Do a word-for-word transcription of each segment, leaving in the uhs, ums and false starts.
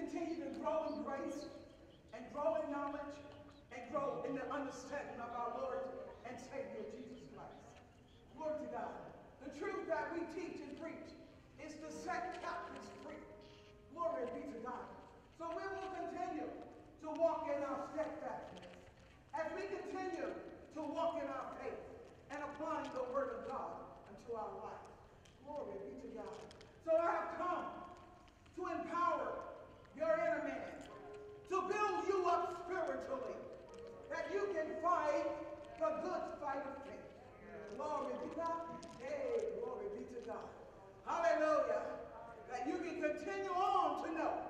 continue to grow in grace and grow in knowledge and grow in the understanding of our Lord and Savior Jesus Christ. Glory to God. The truth that we teach and preach is to set captives free. Glory be to God. So we will continue to walk in our steadfastness as we continue to walk in our faith and applying the word of God unto our life. Glory be to God. So I have come to empower your inner man, to build you up spiritually, that you can fight the good fight of faith. Glory be to God. Hey, glory be to God. Hallelujah. That you can continue on to know.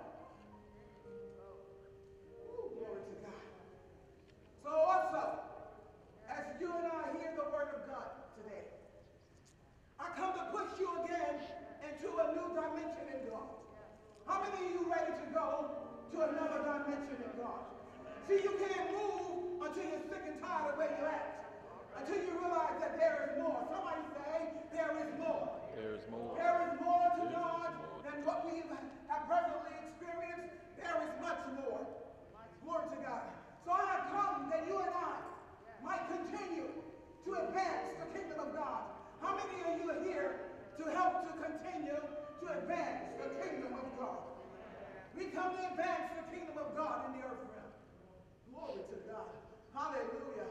Ooh, glory to God. So also, as you and I hear the word of God today, I come to push you again into a new dimension in God. How many of you ready to go to another dimension in God? See, you can't move until you're sick and tired of where you're at. Until you realize that there is more. Somebody say, there is more. There is more. There is more to There God more. than what we have presently experienced. There is much more. Glory to God. So I have come that you and I might continue to advance the kingdom of God. How many of you are here to help to continue to advance the kingdom of God? We come to advance the kingdom of God in the earth realm. Glory to God. Hallelujah.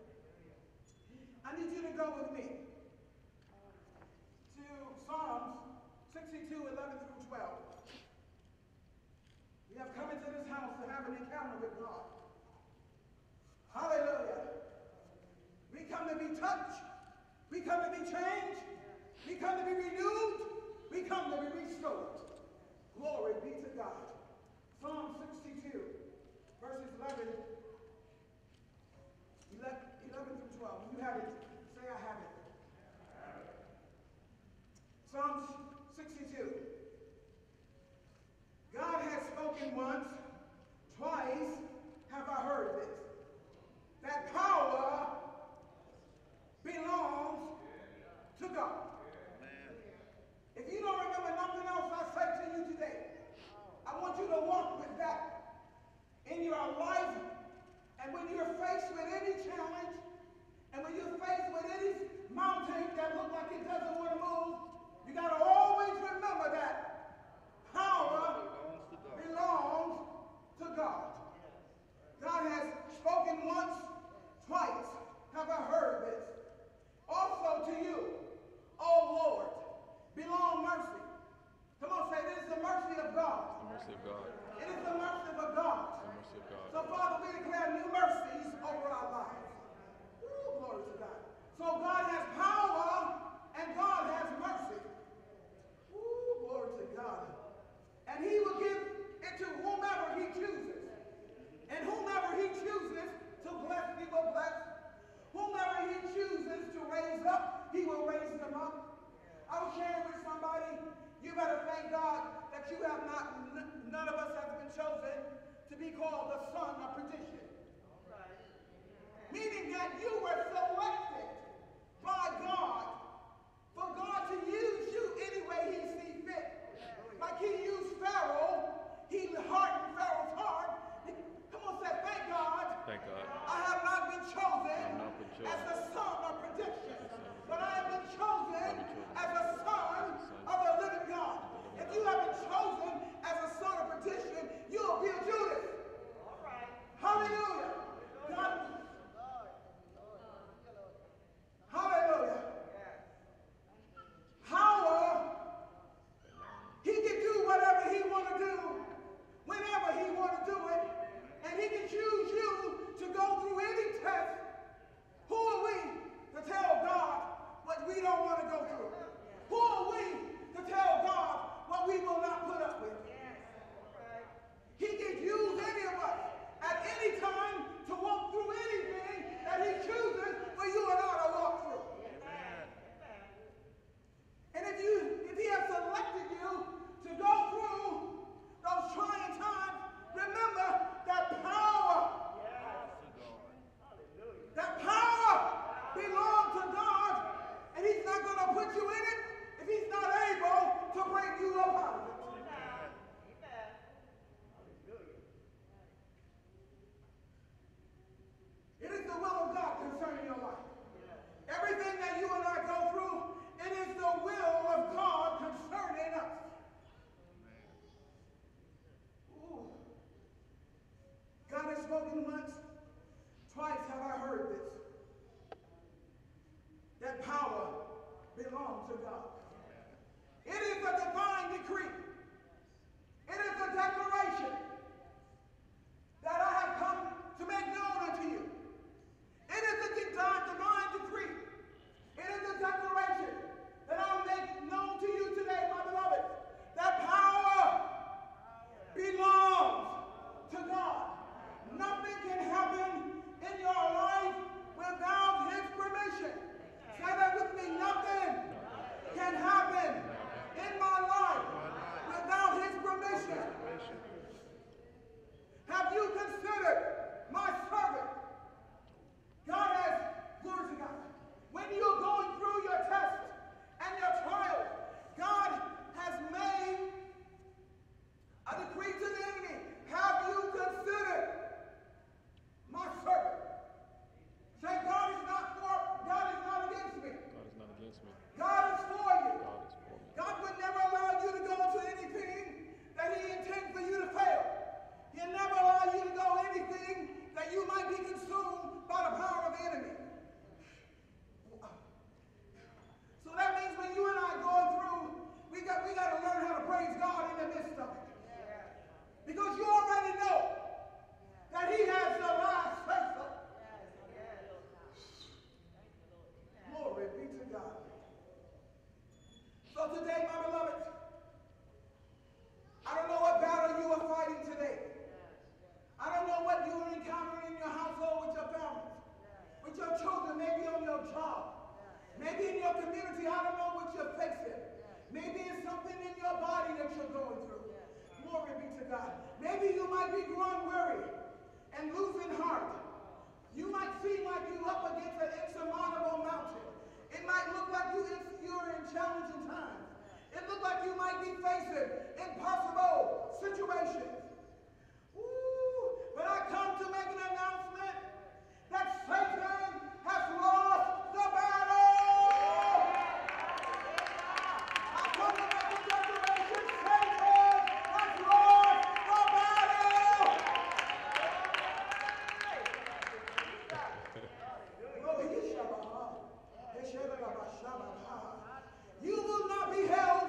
I need you to go with me to Psalms sixty-two, eleven through twelve. We have come into this house to have an encounter with God. Hallelujah. We come to be touched. We come to be changed. We come to be renewed. We come to be restored. Glory be to God. Psalm sixty-two, verses eleven, eleven through twelve. You have it. Say, I have it. Psalm sixty-two. God has spoken once, twice have I heard this, that power belongs to God. If you don't remember nothing else I say to you today, I want you to walk with that in your life. And when you're faced with any challenge, and when you're faced with any mountain that looks like it doesn't want to move, you got to always remember that power belongs to God. God has spoken once, twice have I heard this. Also to you, O Lord, belong mercy. Come on, say, this is the mercy of God. The mercy of God. It is the mercy of God. The mercy of God. So, Father, we declare new mercies over our lives. Ooh, glory to God. So God has power and God has mercy. Ooh, glory to God. And he will give it to whomever he chooses. And whomever he chooses to bless, he will bless. Whomever he chooses to raise up, he will raise them up. I was sharing with somebody, you better thank God that you have not, none of us have been chosen to be called the son of perdition. Meaning that you were selected by God for God to use you any way he sees fit. Like he used Pharaoh, he hardened Pharaoh's heart. Come on, say, thank God. Thank God. I have not been chosen, not been chosen as the son of perdition, but I have been chosen I've been chosen as a son of the living God. If you have been chosen as a son of perdition, you will be a Judas. All right. Hallelujah. God. Hallelujah. you're going through. Glory be to God. Maybe you might be growing weary and losing heart. You might seem like you're up against an insurmountable mountain. It might look like you, you're in challenging times. It looks like you might be facing impossible situations. Ooh, but I come to make an announcement that Satan has lost the battle. I come to make a declaration, Satan has lost the battle. You will not be held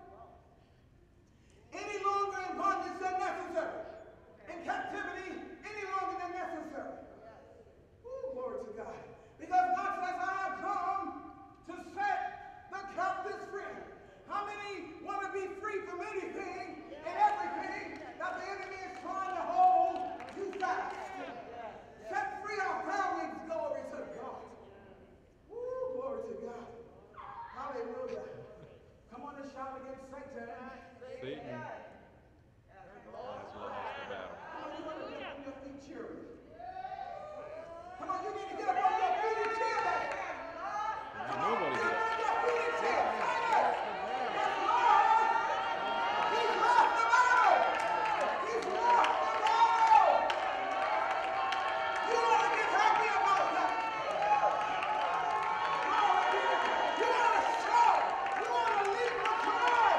any longer in bondage than necessary, in captivity any longer than necessary. Ooh, glory to God. Because God says, I have come to set the captives free. How many want to be free from anything and everything that the enemy is trying to hold you fast? Set free our families, glory to God. Ooh, glory to God. Hallelujah. Come on and shout against Satan. Satan has lost the battle. Come on, you want to get up on your feet cheering. Come on, you need to get up on your feet and cheer. Come on, Nobody get did. up on your feet and cheer. Yes, Lord. He's lost the battle. He's lost the battle. You ought to get happy about that. You ought to shout. You ought to leap for joy.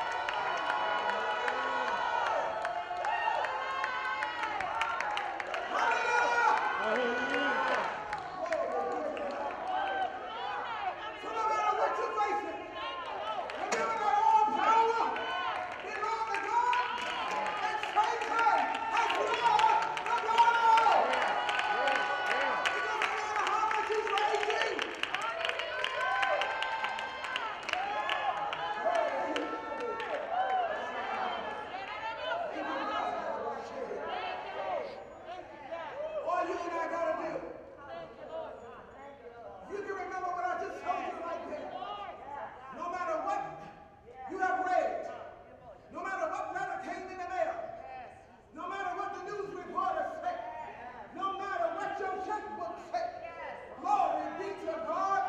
So no matter what you're facing, remember that all power belongs to God, and Satan has lost the battle. It doesn't matter how much he's raging. All you and I gotta do, if you can remember what I just told you right there, no matter what you have read, no matter what letter came in the mail, no matter what the news reporters say, no matter what your checkbook say, glory be to God.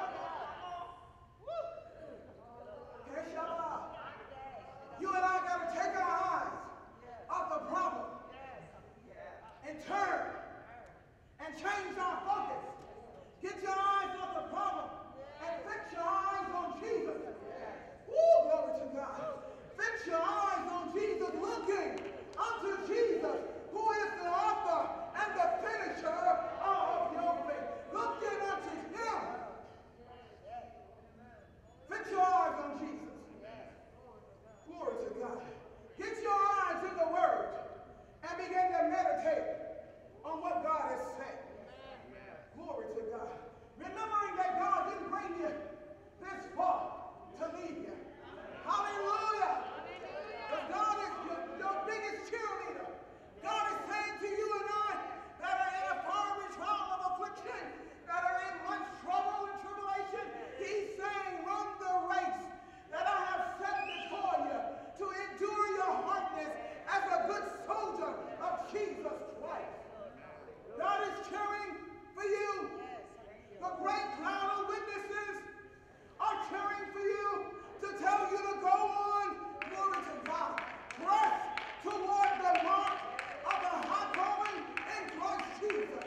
Okay, Shabbat. You and I got to take our eyes off the problem and turn and change our focus. Get your eyes off the problem and fix your eyes on Jesus. Woo, glory to God. Fix your eyes on Jesus, looking unto Jesus, who is the author and the finisher of your faith. Looking unto him. Fix your eyes on Jesus. Glory to God. Get your eyes in the Word and begin to meditate on what God has said. Glory to God. Remembering that God didn't bring you this far to leave you. Hallelujah. Because God is your, your biggest cheerleader. God is saying to you and I that are in a fiery trial of affliction, that are in much trouble and tribulation, he's saying, run the race that I have set before you to endure your hardness as a good soldier of Jesus Christ. God is cheering for you. The great cloud of witnesses are cheering for you to tell you to go on. Glory to God. Press toward the mark of the high calling in Christ Jesus.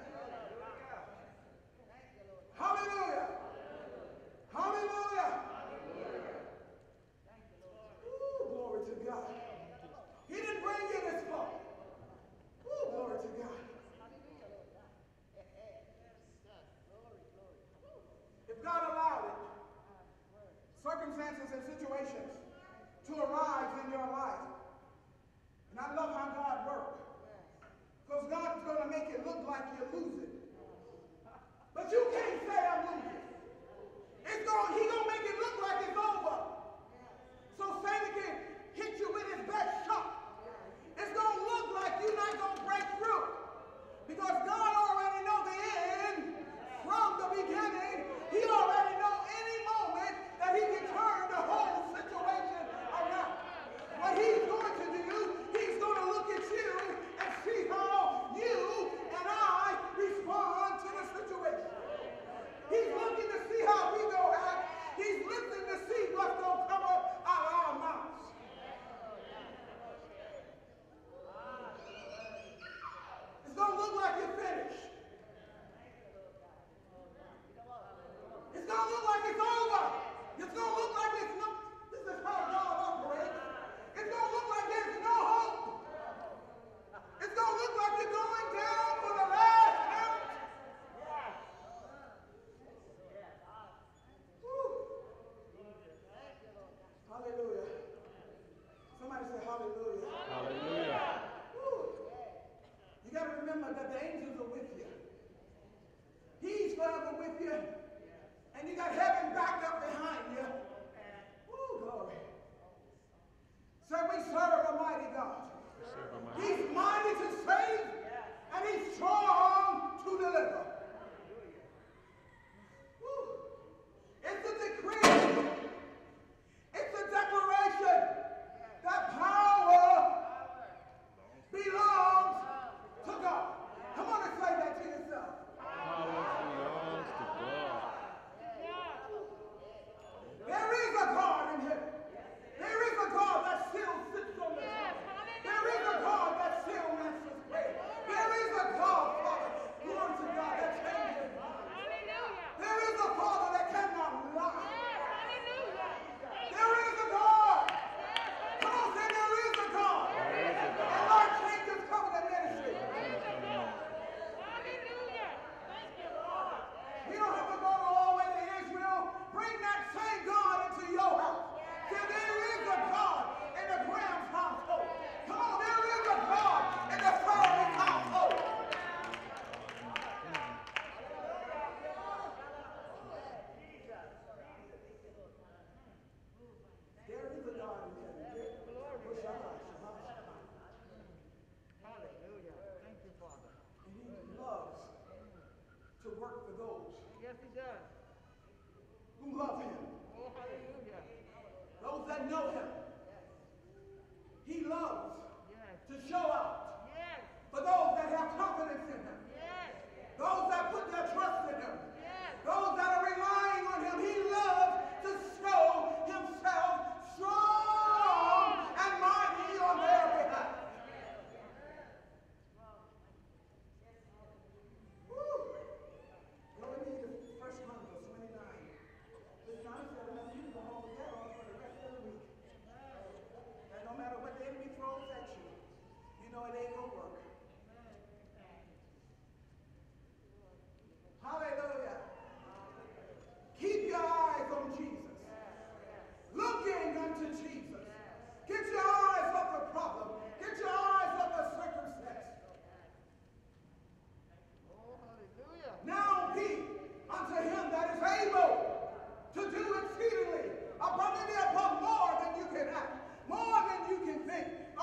Hallelujah. Hallelujah. Ooh, glory to God. He didn't bring you this far. Ooh, glory to God. If God allowed it, circumstances and situations to arise in your life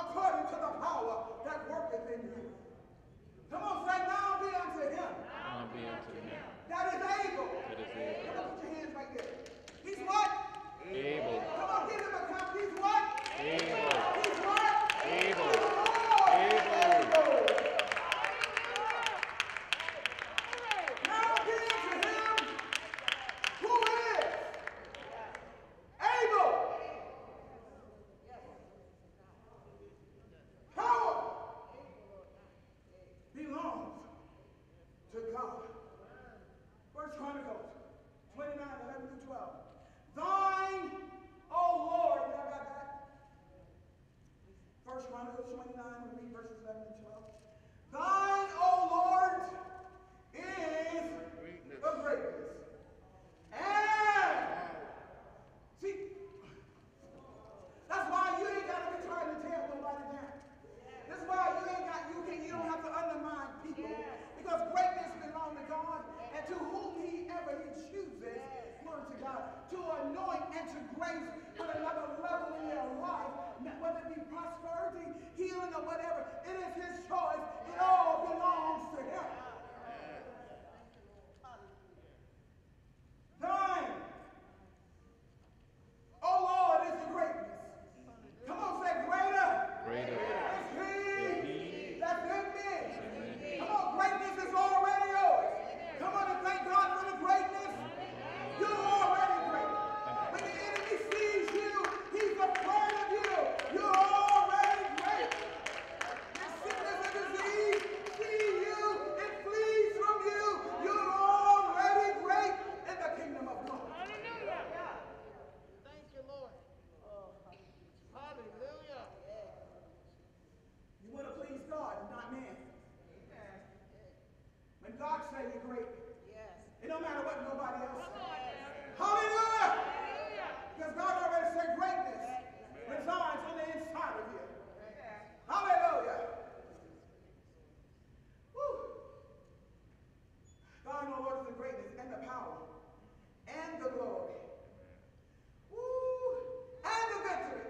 according to the power that worketh in you. Come on, say, now be unto him. Now be unto him. That is able. That is able. Come on, put your hands right there. He's what? Able. Come on, give him a count. He's what? Able. He's what? Able. He's Lord. Able. Now be unto him who is able. Power belongs to God. First Chronicles twenty-nine, eleven through twelve. Thine, O Lord, y'all got that? First Chronicles twenty-nine, we read verses eleven and twelve. Thine, O Lord, is the greatness. And, see, that's why you ain't got to be trying to tear nobody down. That's why you ain't got, you can, you don't have to undermine people. Because greatness belongs to God, and to whom he ever he chooses, glory to God, to anoint and to grace with another level in their life, whether it be prosperity, healing, or whatever. It is his choice. It all belongs to him. Thine, O Lord, is the greatness. Come on, say greater. Greater Is he is he that's in me. in me. Come on, greatness is already yours. Come on and thank God for the greatness. You're already great. When the enemy sees you, he's afraid of you. You're already great. When sickness and disease see you, it flees from you. You're already great in the kingdom of God. Hallelujah. Thank you, Lord. Hallelujah. You want to please God, not man. When God says you're great, it don't matter what nobody else says. Hallelujah! Because God already said greatness resides on the inside of you. Hallelujah! Woo. God, O Lord, is the greatness and the power and the glory. Woo. And the victory.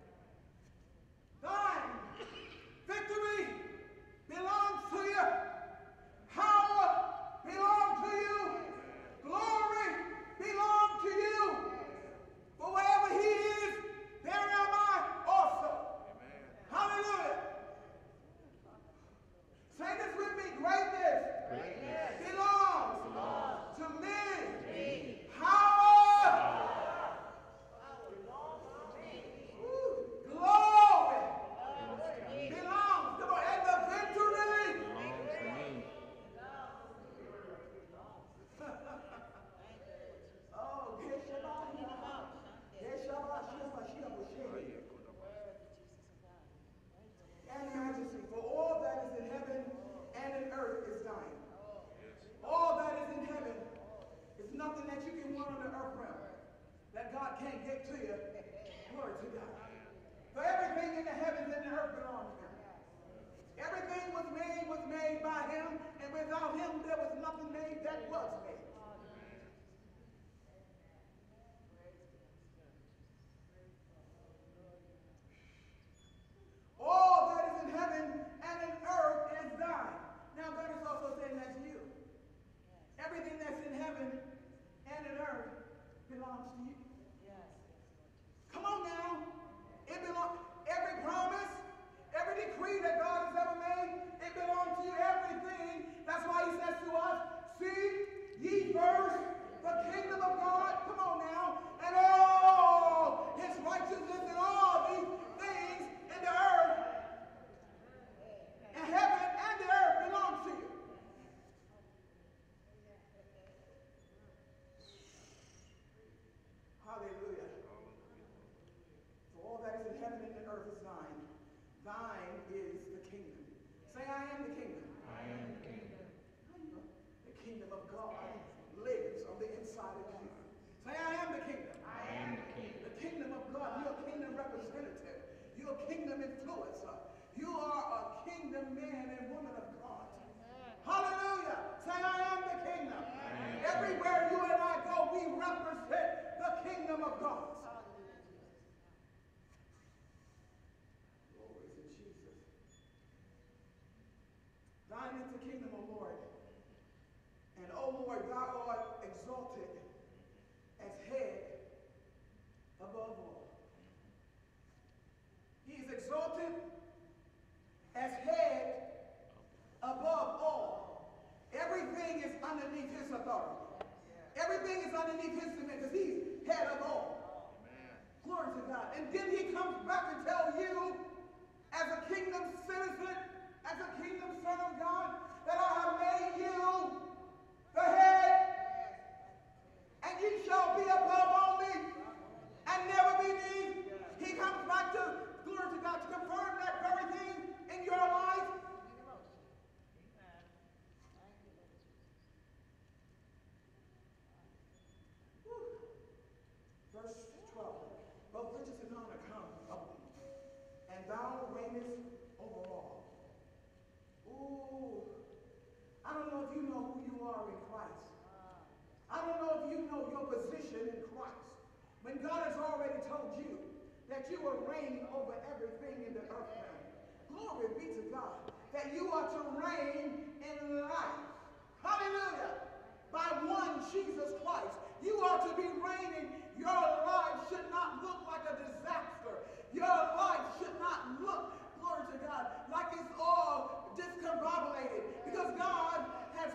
Thine victory belongs to you. Power belongs to you. Glory belongs to you. For wherever he is, there am I also. Hallelujah. Say this with me. Greatness belongs to me. Power. Woo. Glory belongs. Come on. And the victory. Belongs to me. Oh, Geshabah, Geshabah, Sheba, Sheba, Sheba. And majesty, for all that is in heaven and in earth is thine. All that is in heaven is nothing that you can want on the earth realm that God can't get to you. Glory to God. For everything in the heavens and the earth belongs to him. Everything was made was made by him, and without him there was nothing made that was made. All that is in heaven and in earth is thine. Now God is also saying that's you. Everything that's in heaven and in earth belongs to you. Come on now. It belongs. Every promise, every decree that God has ever made, it belongs to you. Everything. That's why he says to us, seek ye first the kingdom of God. Come on now. And all his righteousness and all these things in the earth and heaven and the earth belongs to you. Hallelujah. For all that is in heaven and in earth is thine. Thine is the kingdom. Say, I am the kingdom. I am the kingdom. The kingdom of God lives on the inside of you. Say, I am the kingdom. I am the kingdom. The kingdom of God. You're a kingdom representative. You're a kingdom influencer. You are a kingdom man and woman of God. Hallelujah. Say, I am the kingdom. Everywhere you and I go, we represent the kingdom of God. Glory to Thine is the kingdom, O Lord. And, O Lord, thou art exalted as head above all. He is exalted as head above all. Everything is underneath his authority. Everything is underneath his command because he's head of all. Glory to God. And then he comes back and tells you, as a kingdom citizen, as a kingdom son of God, that I have made you the head, and ye shall be above only and never beneath. He comes back to, glory to God, to confirm that very thing in your life. Whew. Verse twelve. Both riches and honor come upon thee, and thou reignest over all. Ooh. I don't know if you know who you are in Christ. I don't know if you know your position in Christ. When God has already told you that you will reign over everything in the earth realm. Glory be to God. That you are to reign in life. Hallelujah. By one Jesus Christ. You are to be reigning. Your life should not look like a disaster. Your life should not look, glory to God, like it's all discombobulated. Because God has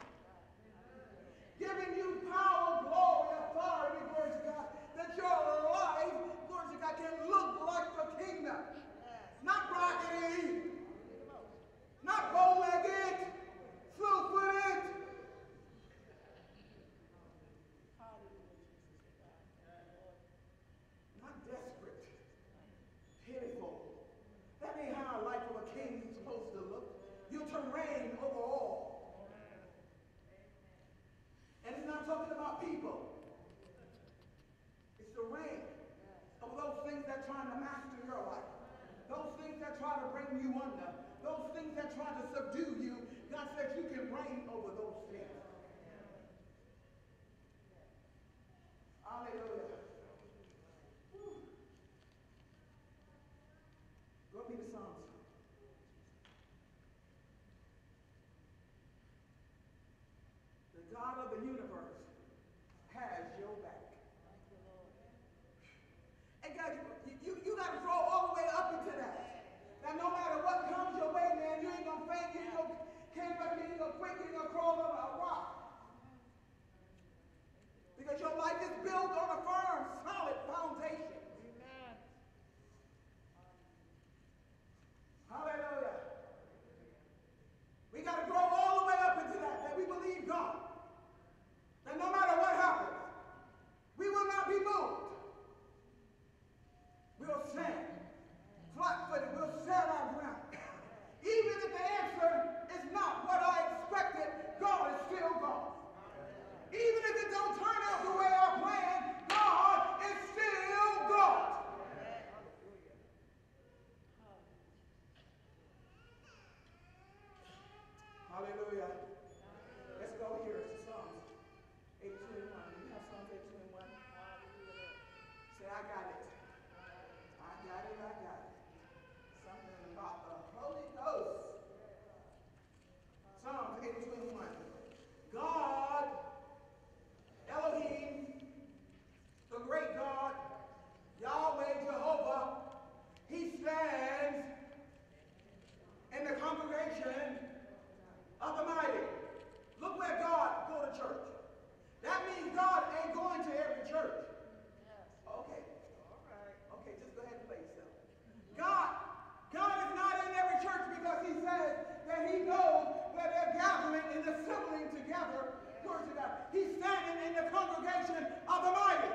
given you power, glory, authority, glory to God, that your life, glory to God, can look like the kingdom. Not raggedy, not bow-legged, slew-footed. Not desperate, pitiful. That ain't how a life of a king is supposed to look. You're to reign over all. And it's not talking about people. It's the reign of those things that are trying to master your life. Those things that try to bring you under. Those things that try to subdue you. God says you can reign over those things. Hallelujah. Whew. Go me to Psalms. The God of the universe has your back. And guys, you, you, you got to throw all the way up into that. That no matter what comes your way, man, you ain't going to faint, you ain't going to can't back, you ain't going to quit, you ain't going to crawl over a rock. Because your life is built on a firm, solid foundation. Amen. Hallelujah. We got to grow all the way up into that, that we believe God. That no matter what happens, we will not be moved. We'll stand flat-footed. We'll stand our ground. Even if the answer is not what I expected, God is still God. Even if it don't turn out the way I planned, God is still God. Hallelujah. Let's go here to Psalms eighty-two and one. Do you have Psalms eighty-two and one? Say, I got it. I got it, I got it. Something about the Holy Ghost. Psalms eighty-two and one. God, Elohim, the great God, Yahweh, Jehovah, he stands in the congregation of the mighty. Look where God go to church. That means God ain't going to every church. Okay. Okay, just go ahead and play yourself. God, God is not in every church because he says that he knows where they're gathering and assembling together. Glory to God. He's standing in the congregation of the mighty.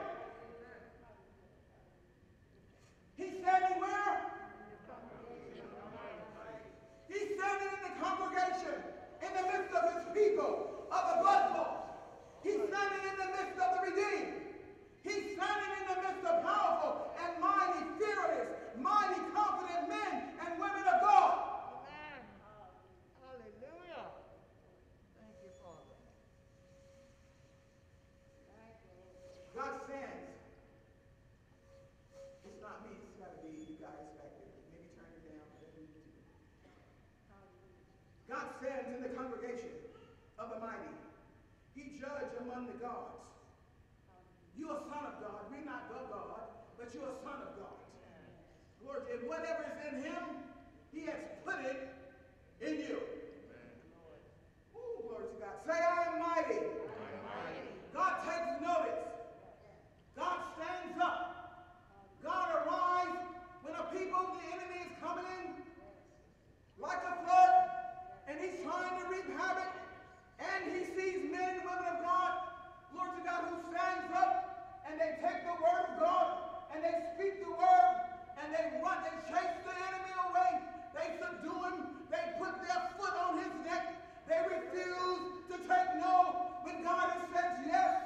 He's standing where? He's standing in the congregation, in the midst of his people, of the blood-bought. He's standing in the midst of the redeemed. He's standing in the midst of powerful and mighty, fearless, mighty, confident men and women of God. Amen. Hallelujah. Thank you, Father. God stands. It's not me, it's got to be judge among the gods. You're a son of God. We're not the God, but you're a son of God. Lord, and whatever is in him, he has put it in you. Ooh, glory to God. Say, I am mighty. I am mighty. God takes notice. God stands up. God arrives when a people, the enemy is coming in like a flood, and he's trying to wreak havoc, and he sees men and women of God, glory to God, who stands up, and they take the word of God, and they speak the word, and they run, they chase the enemy away, they subdue him, they put their foot on his neck, they refuse to take no when God has said yes.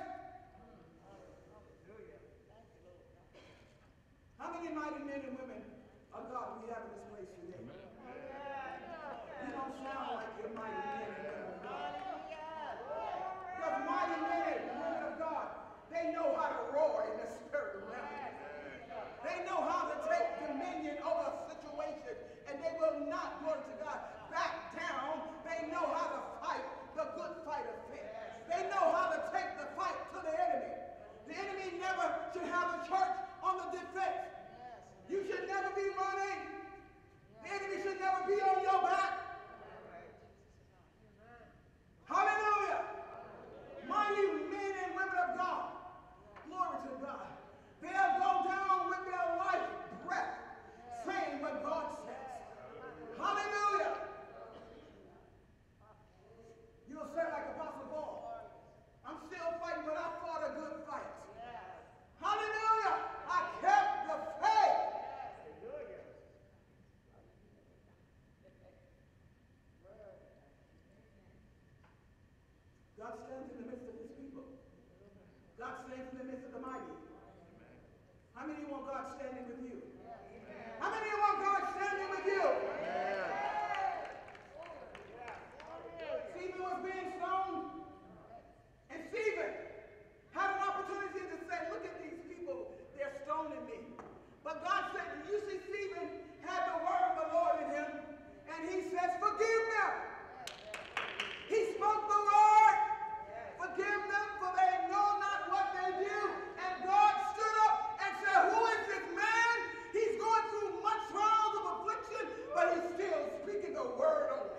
How many mighty men and women of God we have in this place today? You don't sound like you're mighty men and women of God. Because mighty men and women of God, they know how to roar in the spirit realm. They know how to take dominion over a situation, and they will not, glory to God, back down. They know how to fight the good fight of faith. They know how to take the fight to the enemy. The enemy never should have the church on the defense. You should never be running. The enemy should never be on your back. Hallelujah. Mighty men and women of God. Glory to God. They'll go down with their life breath saying what God says. Hallelujah. You'll say like Apostle Paul, I'm still fighting, but I fought a good fight. Hallelujah. I kept the faith. God stands in the midst of his people. God stands in the midst of the mighty. How many want God standing with you? How many want God standing with you? Stephen was being stoned, and Stephen had an opportunity to say, look at these people, they're stoning me. But God said, you see, Stephen had the word of the Lord in him, and he says, forgive them. He spoke the word. Forgive them, for they know not what they do. And God stood up and said, who is this man? He's going through much trials of affliction, but he's still speaking the word only.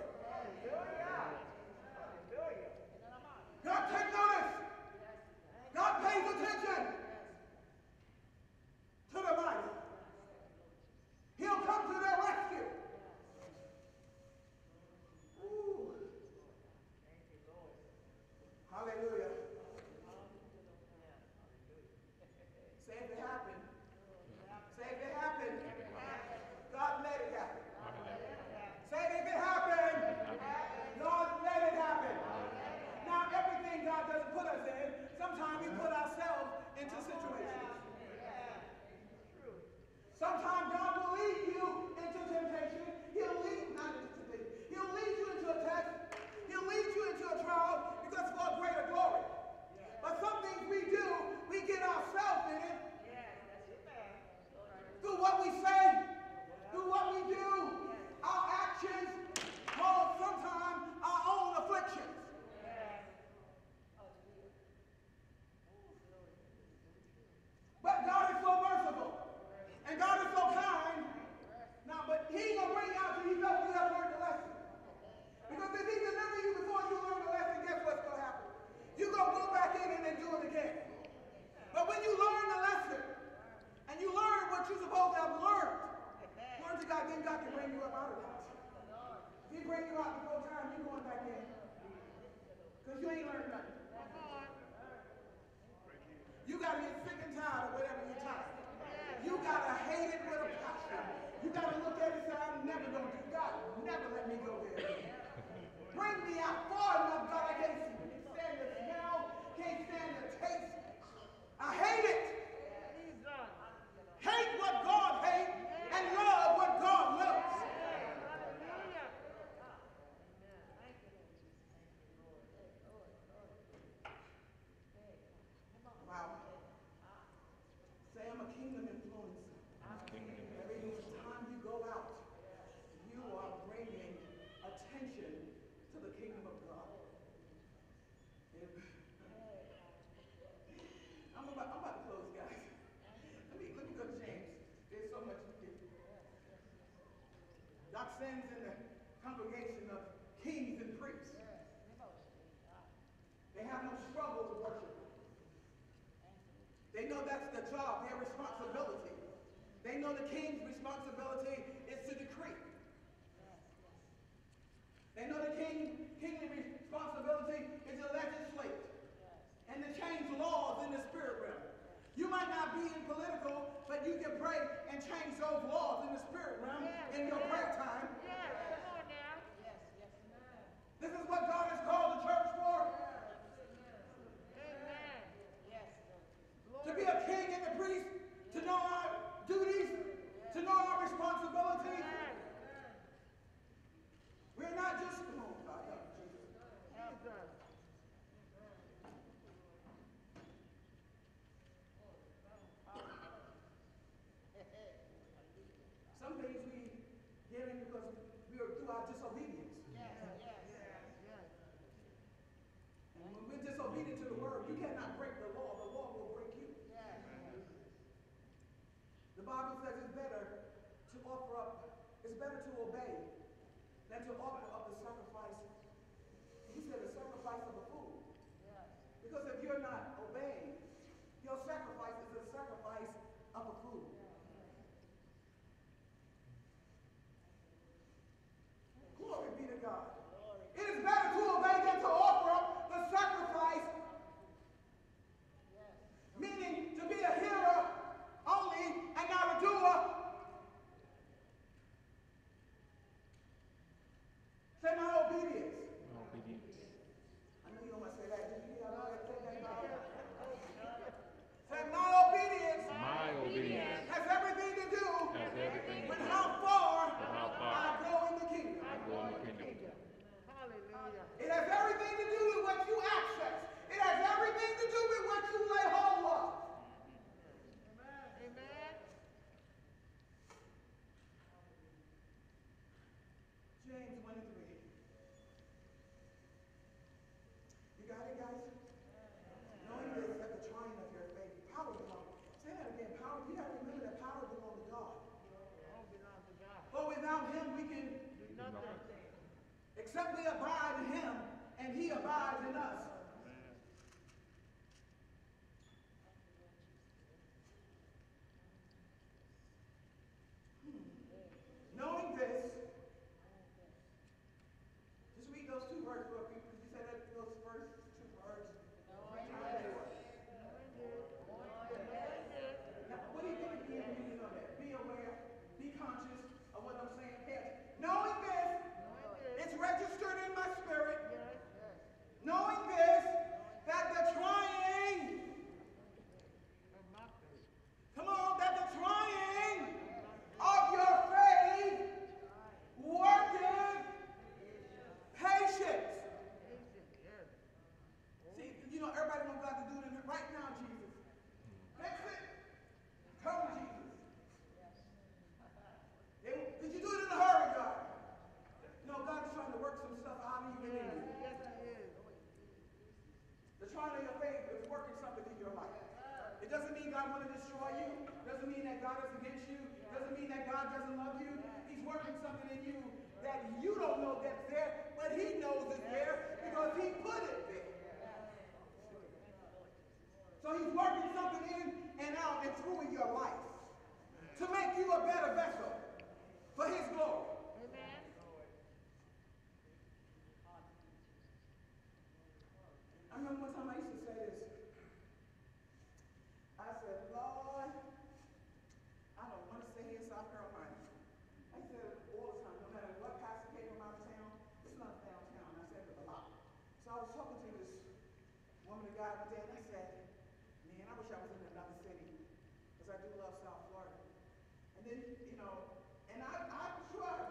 God take notice. God pays attention to the mighty. He'll come to their rescue. Ooh. Hallelujah. Say if it happened. Say if it happened. God let it happen. Say it if it happened. God let it happen. Now everything God doesn't put us in, sometimes we put ourselves into situations. Sometimes God will lead you into temptation. He'll lead, not into temptation. He'll lead you into a test. He'll lead you into a trial because for a greater glory. But some things we do, we get ourselves in it. Through what we say, through what we do, our actions cause sometimes our own afflictions. But God is so merciful. And God is so kind. Now, but he ain't gonna bring you out till you know you have learned the lesson. Because if he deliver you before you learn the lesson, guess what's gonna happen? You're gonna go back in and then do it again. But when you learn the lesson, and you learn what you're supposed to have learned, learn to God, then God can bring you up out of that. If he bring you out before time, you're going back in. Because you ain't learned nothing. You got to get sick and tired of whatever you're tired. You got to hate it with a passion. You got to look at it and say, I'm never going to do God. Never let me go there again. Bring me out far enough, God. I can't stand the smell, can't stand the taste. I hate it. Hate what God hates and love what God loves. Wow. Say I'm a kingdom influencer. Every time you go out, you are bringing a sends in the congregation of kings and priests. They have no struggle with worship. They know that's the job, their responsibility. They know the king's responsibility is to decree. They know the king, kingly responsibility is to legislate and to change laws in the spirit realm. You might not be in political, but you can pray and change those laws in the spirit realm in your prayer time. This is what God has called the church for. To be a king and a priest, to know our duties, to know our responsibilities. We're not just, come on, God, help me, Jesus. Some things we get in because we are through our disobedience. And when we're disobedient to the word, you cannot break the law. The law will break you. The Bible says it's better to offer up, it's better to obey than to offer up the sacrifice. He said the sacrifice of a fool. Because if you're not obeying, your sacrifice is a sacrifice of a fool. Glory be to God. It is better to obey than to offer up the sacrifice. Meaning to be a hearer only and not a doer. Say my obedience. Obedience. I know you don't want to say that. Did you hear how I said that about it? Say my obedience. My obedience Has everything to do has everything to with do how far with how far I go in the kingdom. I go in the kingdom. It has everything to do with what you access. It has everything to do with what you lay hold of. James one and three. You got it, guys? Knowing this, that the trying of your faith, power belongs. Say that again. Power. You got to remember that power belongs to God. But without Him, we can, except we abide in Him, and He abides in us. Hmm. Knowing this, just read those two words real quick. Could you say that those first two words? Now, what do you think the meaning of that? Be aware, be conscious of what I'm saying. Pay attention. Knowing this, it's registered in my spirit. Knowing this, that the trying, come on, that the trying of your faith worketh patience. See, you know, everybody wants God to do it right now, Jesus. Fix it. Come, Jesus. They, did you do it in a hurry, God? No, God is trying to work some stuff out of you and in you. The trying of your faith is working something in your life. It doesn't mean God want to destroy you. Doesn't mean that God is against you. Doesn't mean that God doesn't love you. He's working something in you that you don't know that's there, but He knows it's there because He put it there. So He's working something in and out and through in your life to make you a better vessel for His glory. I remember one time I used to say this. I said, Lord, I don't want to stay here in South Carolina. I said it all the time, no matter what pastor came from out of town, it's not downtown. I said it a lot. So I was talking to this woman of God one day, and I said, man, I wish I was in another city, because I do love South Florida. And then, you know, and I, I'm sure I've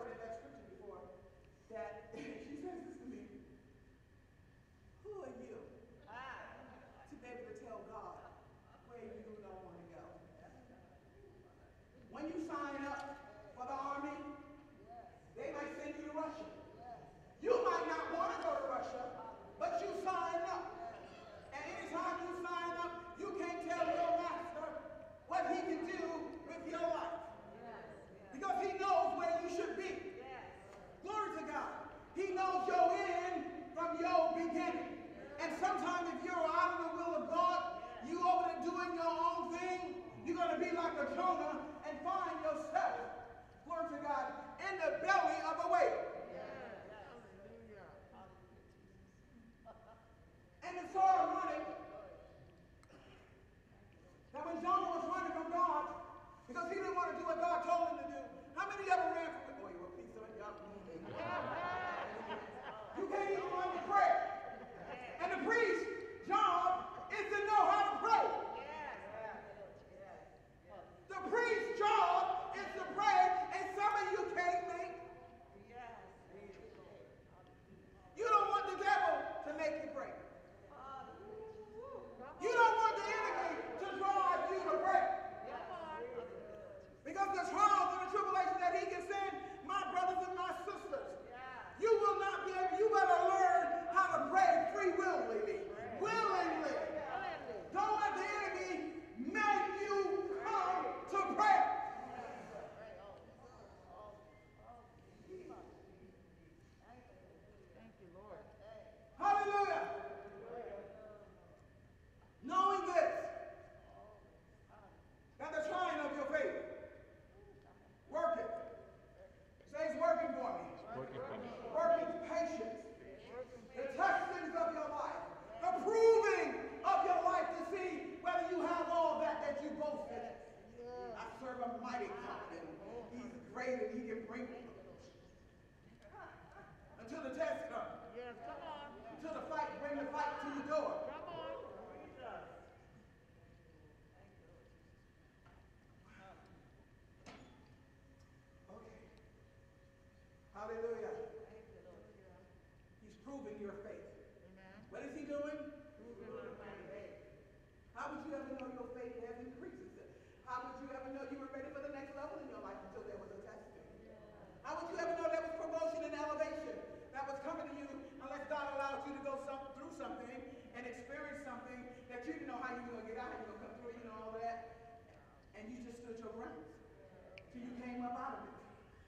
your faith. Amen. What is he doing? Proving my faith. How would you ever know your faith has increased? How would you ever know you were ready for the next level in your life until there was a testing? How would you ever know there was promotion and elevation that was coming to you unless God allowed you to go some, through something and experience something that you didn't know how you were going to get out, how you were going to come through, you know, all that. And you just stood your ground till you came up out of it.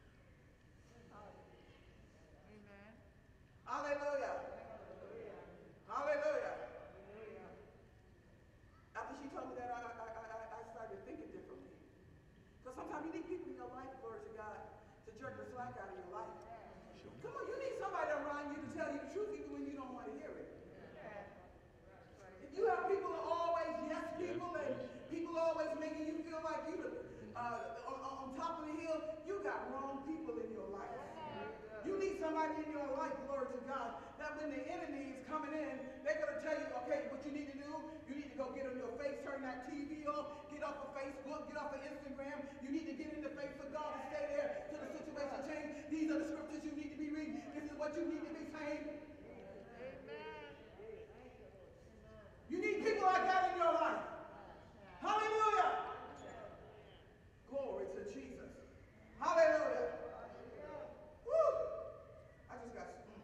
Amen. Hallelujah. Hallelujah. After she told me that, I, I, I, I started thinking differently. Because sometimes you need people in your life, glory to God, to jerk the slack out of your life. Come on, you need somebody around you to tell you the truth even when you don't want to hear it. If you have people that are always yes people and people always making you feel like you uh, on, on top of the hill, you got wrong people in your life. You need somebody in your life, glory to God, that when the enemy is coming in, they're going to tell you, okay, what you need to do, you need to go get on your face, turn that T V off, get off of Facebook, get off of Instagram. You need to get in the face of God and stay there till the situation changes. These are the scriptures you need to be reading. This is what you need to be saying. Amen. You need people like that in your life. Hallelujah. Glory to Jesus. Hallelujah. Woo. I just got mm.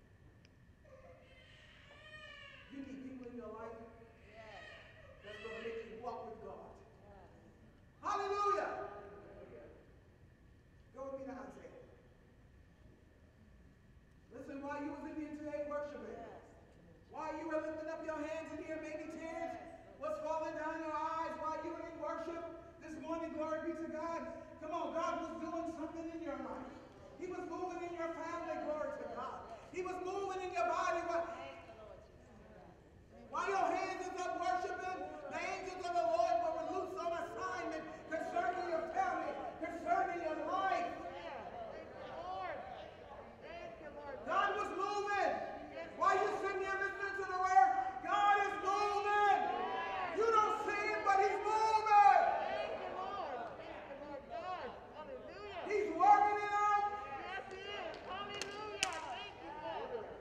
You need people in your life that's going to make you walk with God. Hallelujah. Go with me to Isaiah. Listen, while you was in here today worshiping, while you were lifting up your hands in here, maybe tears was falling down your eyes while you were in worship this morning, glory be to God. Come on, God was doing something in your life. He was moving in your family, glory to God. He was moving in your body. While your hands is up worshiping, the angels of the Lord were loose on assignment concerning your family, concerning your life. Thank you, Lord. Thank you, Lord. God was moving. While you're sitting here listening to the word, God is moving. You don't see it, but he's moving. Thank you, Lord. Thank you, Lord God. Hallelujah. He's working it out. Yes, he is. Hallelujah. Thank you, Father.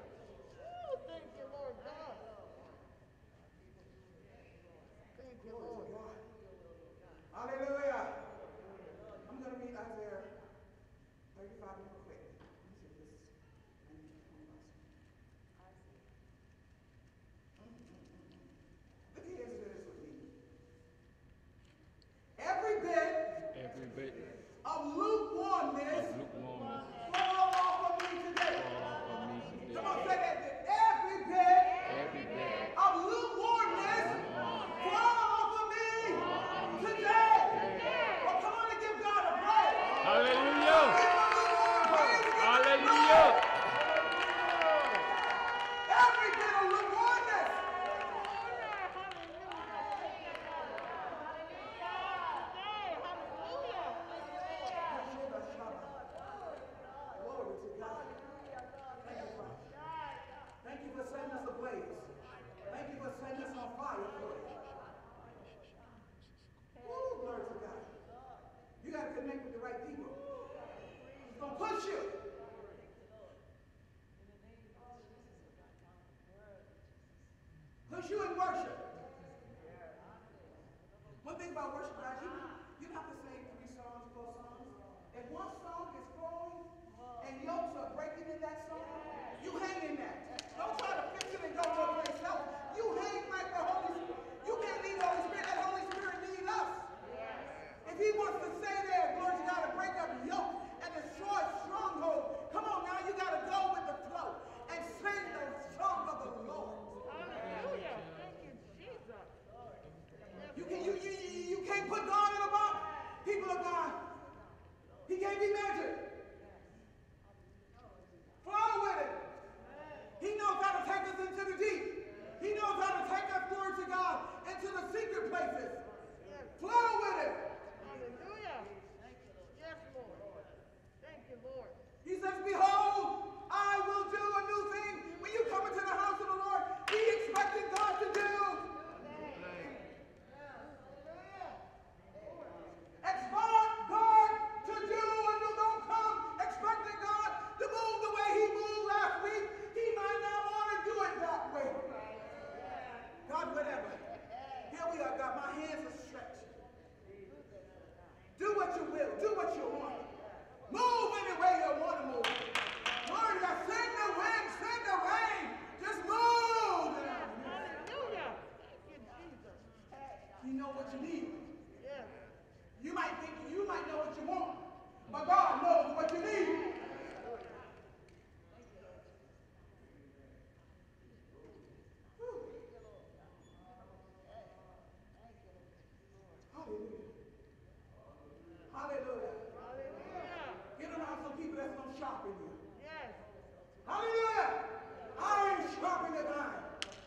Hallelujah. Iron sharpeneth iron.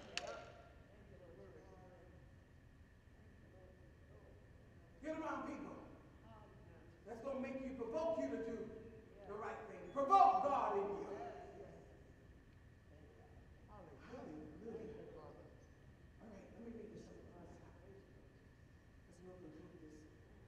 Get around people that's going to make you, provoke you to do the right thing. Provoke God in you. Hallelujah. All right, let me read this. Let's we'll conclude this.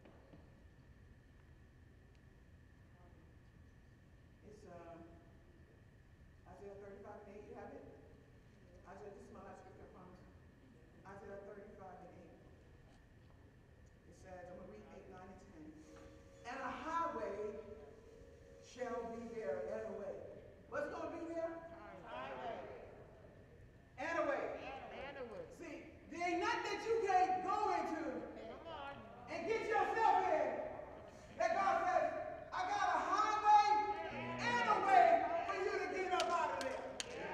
It's uh, Isaiah thirty-five and eight. You have it? Isaiah, this is my last scripture, I promise. Isaiah thirty-five and eight. It says, I'm going to read eight, nine, and ten. And a highway shall be there and a way. What's going to be there? Highway. And a way. And a way. See, there ain't nothing that you can't go into Come on. and get yourself in. That God says, I got a highway and a way for you to get up out of there.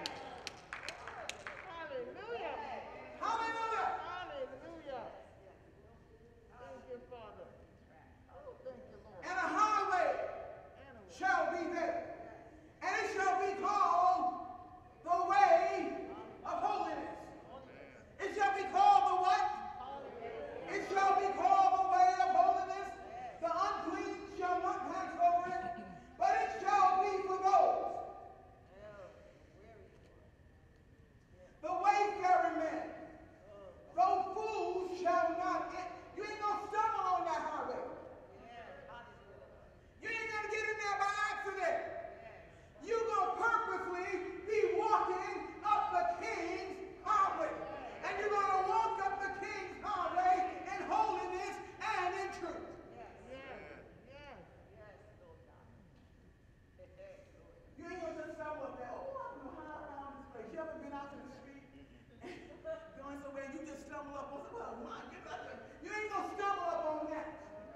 Hallelujah. Hallelujah. Hallelujah. Thank you, Father. Oh, thank you, Lord. And a highway And a way. shall be there. And it shall be called the way of holiness. It shall be called the what? It shall be called the way of holiness. The unclean shall not pass over it, but it shall be for those. The wayfaring man, though fools shall not get. You ain't gonna stumble on that highway. You ain't gonna get in there by accident. You're gonna purposely be walking up the King's highway. And you're gonna walk up the King's highway in holiness and in truth. Yes. Yes. You ain't gonna just stumble up there, oh, I'm gonna hide around this place. You ever been out to the street going somewhere and you just stumble up on, well, my goodness, you ain't gonna stumble up on that.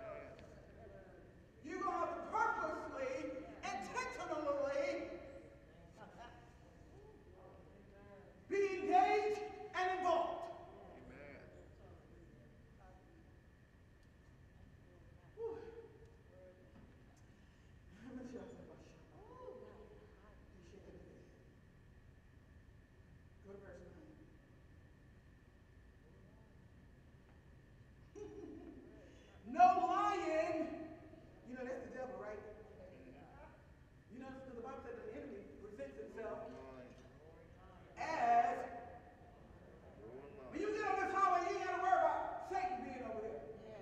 You're gonna have to purposely, intentionally be engaged and involved. Whew. How much y'all think about shop? Go to verse nine. No lion, you know that's the devil, right? You know, because the Bible said the enemy presents himself as. When you get on this highway, you ain't got to worry about Satan being over there.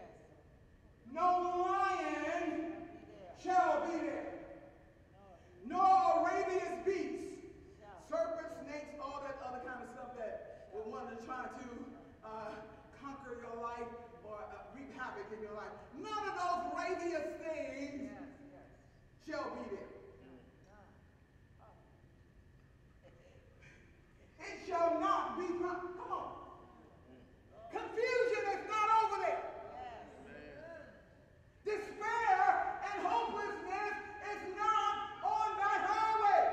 No lion shall be there, nor Arabian beasts, serpents, snakes, all that other kind of stuff that will want to try to uh, conquer your life or uh, wreak havoc in your life. None of those ravenous things shall be there. It shall not be found. Come on. Confusion is not over there. Despair and hopelessness is not on that highway.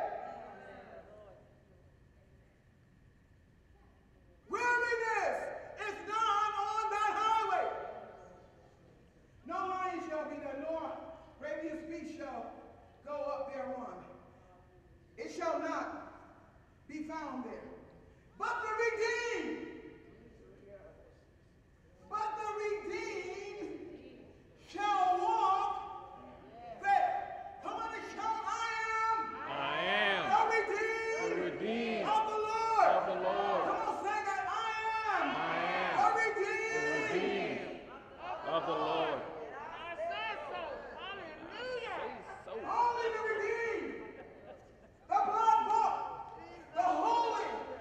Weariness is not on that highway. No lion shall be there, nor ravenous beast shall go up thereon. It shall not be found there. But the redeemed, but the redeemed shall walk there. Come on and shout, I am. I am The redeemed, the redeemed of the Lord. of the Lord. Come on, say that. I am. I am The the redeemed. redeemed of the Lord. I said so. Hallelujah. Only the redeemed. The blood bought. The holy.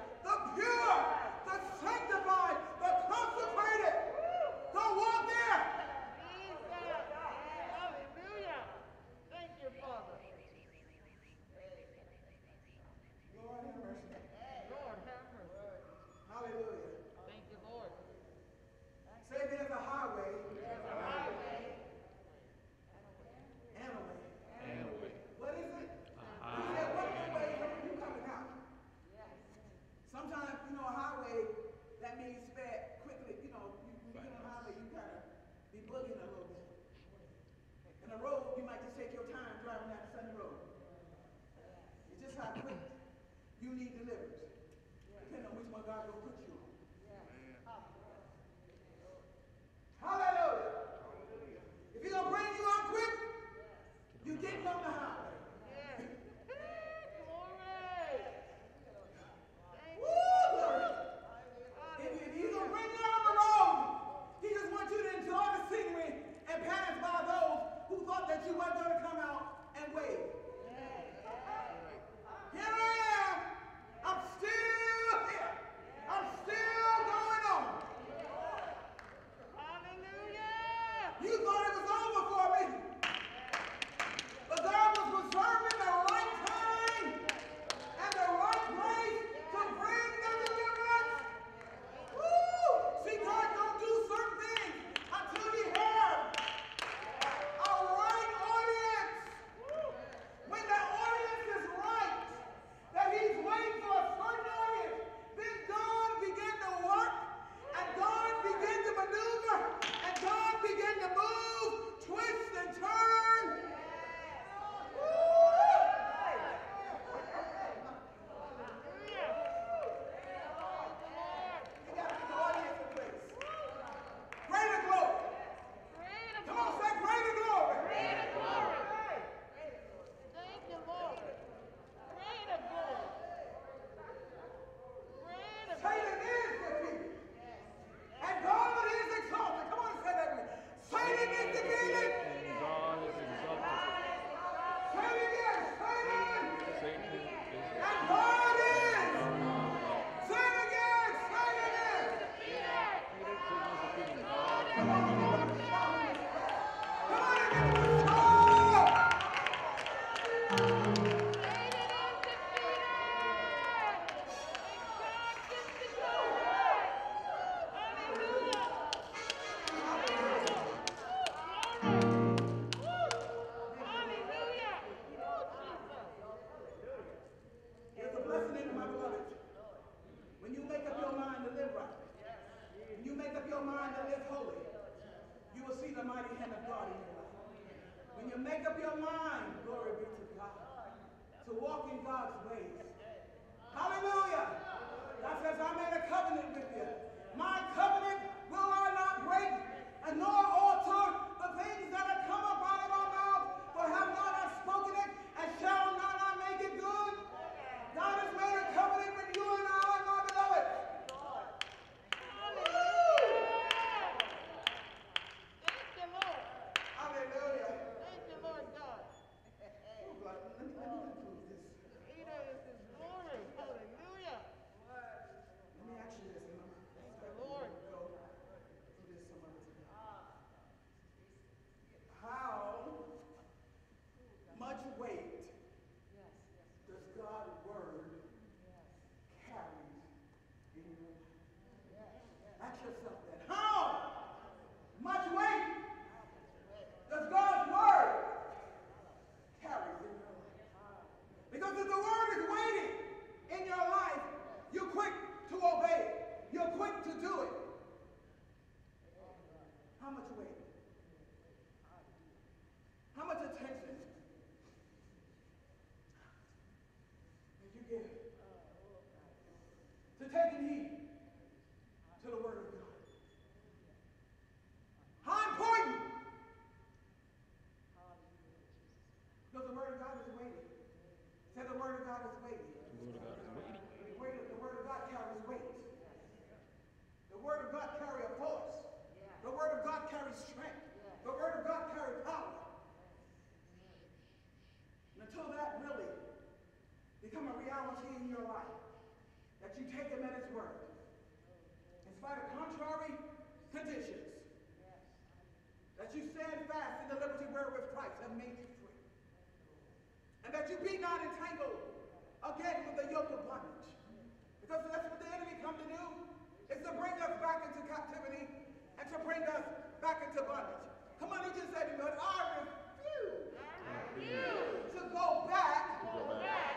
you need deliverance. Depending on which one God will put you on. Hallelujah. If he's going to bring you out quick, you getting on the highway. Woo, glory. If, if he's going to bring you on the road, he just wants you to enjoy the scenery and pass by those who thought that you weren't going to come out and wave. Here I am. I'm still here. I'm still going on. Hallelujah. You thought it was over for me. But God was reserving the right time and the right place to bring the deliverance. Woo! See, God don't do certain things until he has a right audience. When the audience is right, that he's waiting for a certain audience, then God began to work, and God began to maneuver, and God began to move, twist and turn. You got to get the audience in place. Greater glory. Come on, say greater glory. Thank you, Lord. Greater glory. Greater Satan is defeated. And God is exalted. Come on and say that with me. Satan is defeated. And God is exalted. Say it again. Satan. Satan is And God is. Say it again. Say it again. defeated. God Come on and give him a shout. Come on and give him a shout. There's a blessing in it, my beloved. When you make up your mind to live right, when you make up your mind to live holy, you will see the mighty hand of God in your life. When you make up your mind, glory be to God, to walk in God's ways. Hallelujah. God says, I made a covenant with you. My covenant will I not break, and nor alter the things that have come up out of my mouth, for have not I spoken it, and shall not I make it good? God has made a covenant with you and I, my beloved. Thank you, Lord. Hallelujah. Thank you, Lord God. Oh, God, let me, let me conclude this. Greater is his glory. Hallelujah. Let me ask you this. and I'm- Thank you, Lord. Go do this some other time. How much weight does God's word carry in your life? Ask yourself that. How much weight does God's word carry in your life? Because if the word is weighty in your life, you're quick to obey it. You're quick to do it. How much weight? How much attention did you give to taking heed to the word of God? How important? Because the word of God is weighty. Say the word of God is weighty. The word of God is weighty. The word of, the word of God carries weight. The word of God carries a force. The word of God carries strength. The word of God carries power. And until that really become a reality in your life, that you take him at his word, in spite of contrary conditions, that you stand fast in the liberty wherewith Christ has made you free, and that you be not entangled again with the yoke of bondage. Because that's what the enemy come to do, is to bring us back into captivity and to bring us back into bondage. Come on, he just said, but I refuse You to go back Go back